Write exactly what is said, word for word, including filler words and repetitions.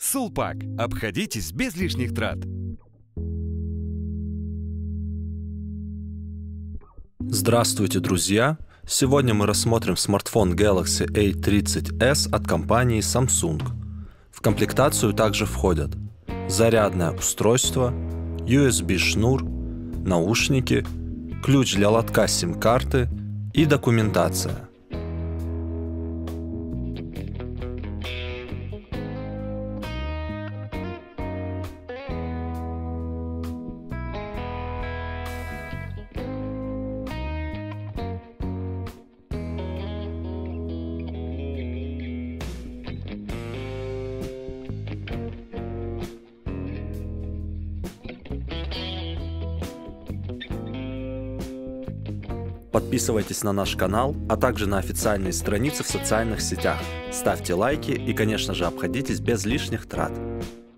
Сулпак. Обходитесь без лишних трат. Здравствуйте, друзья! Сегодня мы рассмотрим смартфон Galaxy A тридцать эс от компании Samsung. В комплектацию также входят зарядное устройство, ю эс би-шнур, наушники, ключ для лотка сим-карты и документация. Подписывайтесь на наш канал, а также на официальные страницы в социальных сетях. Ставьте лайки и, конечно же, обходитесь без лишних трат.